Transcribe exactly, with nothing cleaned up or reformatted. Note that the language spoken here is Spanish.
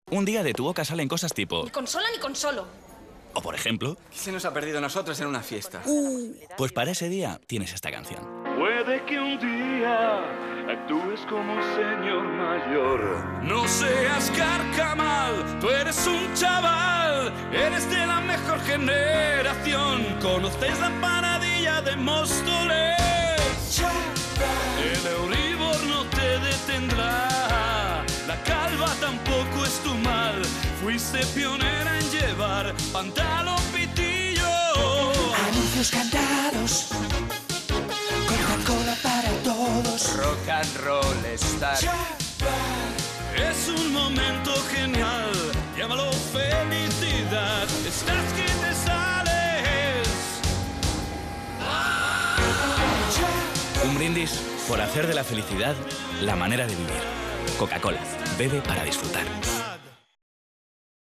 Un día de tu boca salen cosas tipo... Ni consola ni consolo. O por ejemplo... ¿Qué se nos ha perdido a nosotros en una fiesta? Uh, pues para ese día tienes esta canción. Puede que un día actúes como un señor mayor. No seas carcamal, tú eres un chaval. Eres de la mejor generación. Conoces la empanadilla de Móstoles. El Euribor no te detendrá. La calva tampoco es tu mal. Fuiste pionera en llevar pantalón pitillo. Anuncios cantados, Coca-Cola para todos. Rock and roll star. Es un momento genial, llámalo felicidad. Estás que te sales. Un brindis por hacer de la felicidad la manera de vivir. Coca-Cola, bebe para disfrutar.